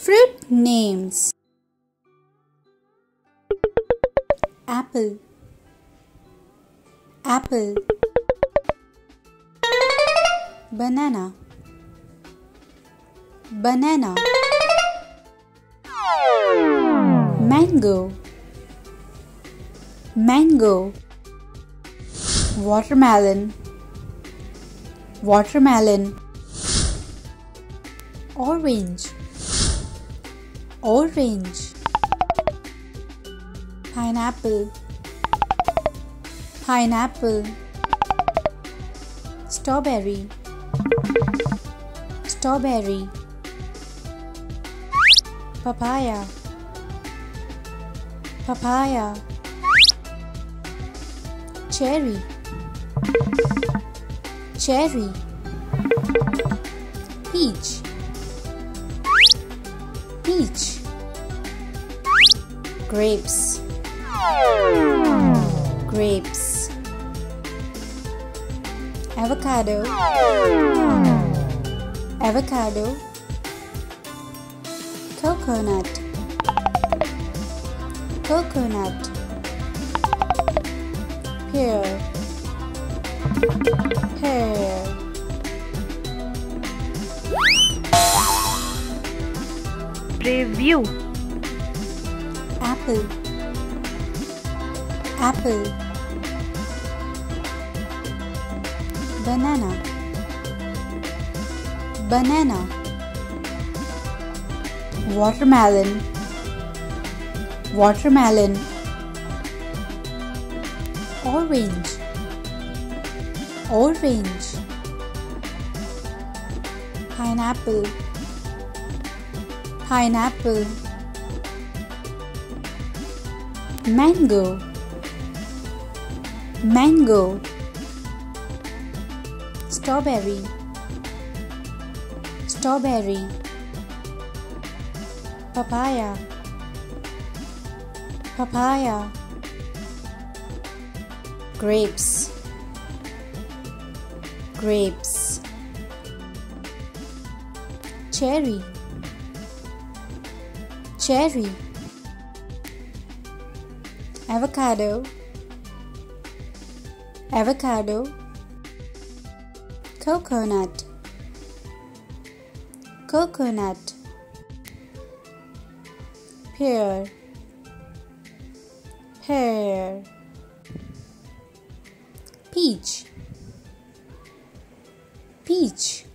Fruit names: apple, apple. Banana, banana. Mango, mango. Watermelon, watermelon. Orange, orange. Pineapple, pineapple. Strawberry, strawberry. Papaya, papaya. Cherry, cherry. Peach, peach. Grapes, grapes. Avocado, avocado. Coconut, coconut. Pear, pear. Review: Apple, apple. Banana, banana. Watermelon, watermelon. Orange, orange. Pineapple, pineapple. Mango, mango. Strawberry, strawberry. Papaya, papaya. Grapes, grapes. Cherry, cherry. Avocado, avocado. Coconut, coconut. Pear, pear. Peach, peach.